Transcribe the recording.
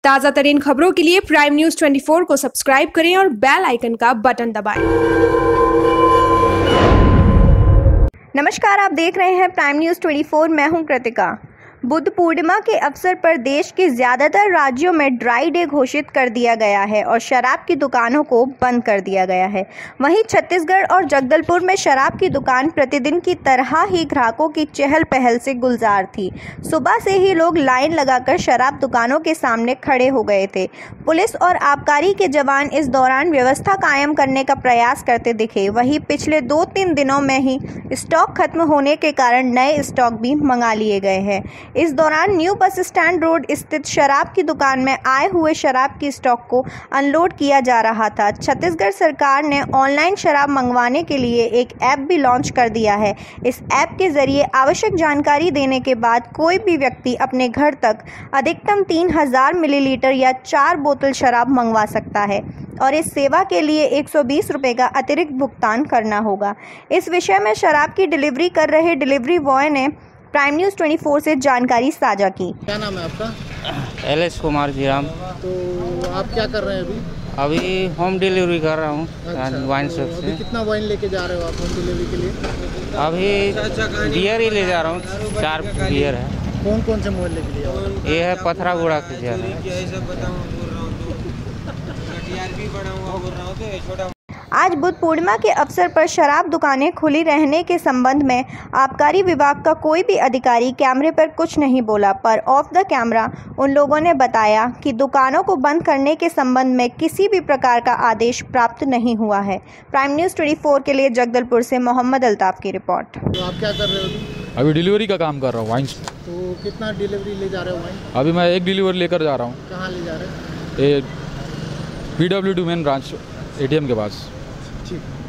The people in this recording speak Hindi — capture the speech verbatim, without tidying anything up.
ताज़ा तरीन खबरों के लिए प्राइम न्यूज़ चौबीस को सब्सक्राइब करें और बेल आइकन का बटन दबाएं। नमस्कार, आप देख रहे हैं प्राइम न्यूज़ चौबीस। मैं हूं कृतिका। बुद्ध पूर्णिमा के अवसर पर देश के ज़्यादातर राज्यों में ड्राई डे घोषित कर दिया गया है और शराब की दुकानों को बंद कर दिया गया है। वहीं छत्तीसगढ़ और जगदलपुर में शराब की दुकान प्रतिदिन की तरह ही ग्राहकों की चहल पहल से गुलजार थी। सुबह से ही लोग लाइन लगाकर शराब दुकानों के सामने खड़े हो गए थे। पुलिस और आबकारी के जवान इस दौरान व्यवस्था कायम करने का प्रयास करते दिखे। वहीं पिछले दो तीन दिनों में ही स्टॉक खत्म होने के कारण नए स्टॉक भी मंगा लिए गए हैं। इस दौरान न्यू बस स्टैंड रोड स्थित शराब की दुकान में आए हुए शराब की स्टॉक को अनलोड किया जा रहा था। छत्तीसगढ़ सरकार ने ऑनलाइन शराब मंगवाने के लिए एक ऐप भी लॉन्च कर दिया है। इस ऐप के जरिए आवश्यक जानकारी देने के बाद कोई भी व्यक्ति अपने घर तक अधिकतम तीन हजार मिलीलीटर या चार बोतल शराब मंगवा सकता है और इस सेवा के लिए एक सौ बीस रुपये का अतिरिक्त भुगतान करना होगा। इस विषय में शराब की डिलीवरी कर रहे डिलीवरी बॉय ने प्राइम न्यूज़ चौबीस से जानकारी साझा की। क्या नाम है आपका? L S Kumar ji Ram. तो आप क्या कर रहे हैं अभी? अभी होम डिलीवरी कर रहा हूँ अच्छा, वाइन तो शॉप से। अभी कितना वाइन लेके जा रहे हो आप होम डिलीवरी के लिए? अभी बियर ही ले जा रहा हूँ, चार बियर है। कौन कौन से मोहल्ले के लिए? ये है पथरागुड़ा के जा रहा है। आज बुद्ध पूर्णिमा के अवसर पर शराब दुकानें खुली रहने के संबंध में आबकारी विभाग का कोई भी अधिकारी कैमरे पर कुछ नहीं बोला, पर ऑफ द कैमरा उन लोगों ने बताया कि दुकानों को बंद करने के संबंध में किसी भी प्रकार का आदेश प्राप्त नहीं हुआ है। प्राइम न्यूज़ चौबीस के लिए जगदलपुर से मोहम्मद अल्ताफ की रिपोर्ट। तो आप क्या कर रहे हो? अभी डिलीवरी का काम कर रहा हूँ वाइन। तो कितना डिलीवरी ले जा रहे हो वाइन? अभी मैं एक डिलीवरी लेकर जा रहा हूँ। कहाँ ले जा रहे हो? ये P W D main branch A T M के पास। ठीक।